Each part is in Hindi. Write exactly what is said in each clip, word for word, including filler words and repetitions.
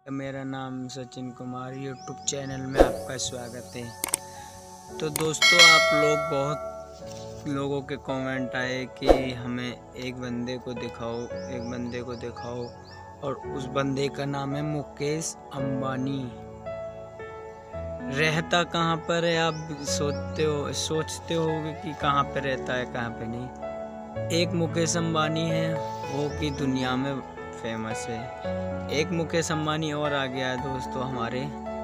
मेरा नाम सचिन कुमार, यूट्यूब चैनल में आपका स्वागत है। तो दोस्तों, आप लोग बहुत लोगों के कमेंट आए कि हमें एक बंदे को दिखाओ एक बंदे को दिखाओ और उस बंदे का नाम है मुकेश अंबानी। रहता कहाँ पर है आप सोचते हो सोचते हो कि कहाँ पे रहता है, कहाँ पे नहीं। एक मुकेश अंबानी है वो की दुनिया में फेमस है। एक मुकेश अंबानी और आ गया है दोस्तों हमारे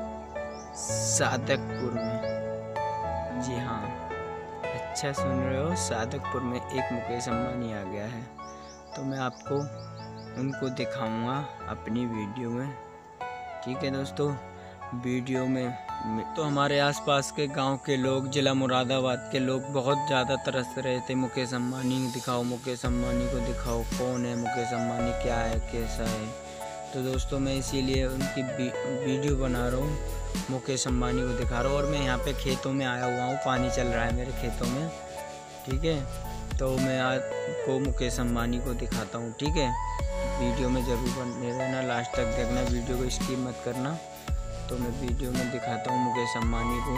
सादकपुर में। जी हाँ, अच्छा सुन रहे हो, सादकपुर में एक मुकेश अंबानी आ गया है। तो मैं आपको उनको दिखाऊंगा अपनी वीडियो में, ठीक है दोस्तों। वीडियो में तो हमारे आसपास के गांव के लोग, जिला मुरादाबाद के लोग बहुत ज़्यादा तरस रहे थे, मुकेश अंबानी दिखाओ मुकेश अंबानी को दिखाओ, कौन है मुकेश अंबानी, क्या है, कैसा है। तो दोस्तों, मैं इसीलिए उनकी वीडियो बना रहा हूँ, मुकेश अंबानी को दिखा रहा हूँ। और मैं यहाँ पे खेतों में आया हुआ हूँ, पानी चल रहा है मेरे खेतों में, ठीक है। तो मैं आपको मुकेश अंबानी को दिखाता हूँ, ठीक है। वीडियो में ज़रूर बने रहना, लास्ट तक देखना, वीडियो को स्किप मत करना। तो मैं वीडियो में दिखाता हूँ मुकेश अंबानी को।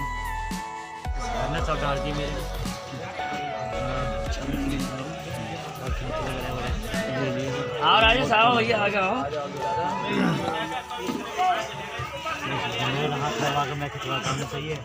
और आगे साहब भैया आ जाओ। हाथ लगा के मैं खिंचवाता हूँ, सही है।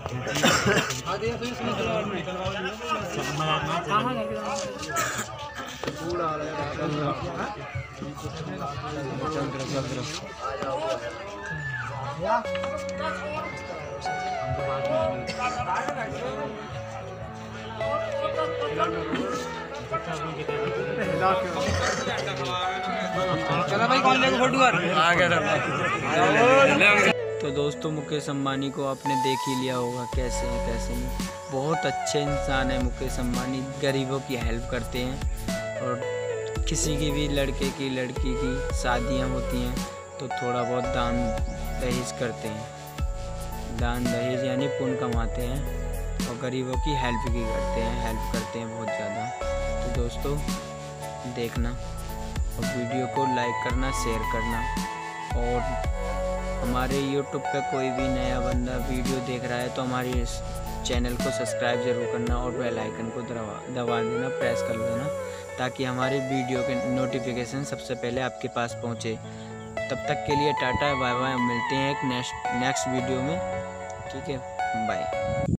चला भाई, कौन लेगा फोटो आ गया। तो दोस्तों, मुकेश अंबानी को आपने देख ही लिया होगा कैसे है कैसे नहीं। बहुत अच्छे इंसान है मुकेश अंबानी, गरीबों की हेल्प करते हैं। और किसी की भी लड़के की लड़की की शादियां होती हैं तो थोड़ा बहुत दान दहेज करते हैं। दान दहेज यानी पुण्य कमाते हैं और गरीबों की हेल्प भी करते हैं हेल्प करते हैं बहुत ज़्यादा। तो दोस्तों, देखना और वीडियो को लाइक करना, शेयर करना। और हमारे यूट्यूब पे कोई भी नया बंदा वीडियो देख रहा है तो हमारे चैनल को सब्सक्राइब ज़रूर करना और बेल आइकन को दबा दबा देना, प्रेस कर देना, ताकि हमारी वीडियो के नोटिफिकेशन सबसे पहले आपके पास पहुंचे। तब तक के लिए टाटा बाय बाय, मिलते हैं एक नेक्स्ट नेक्स्ट वीडियो में, ठीक है, बाय।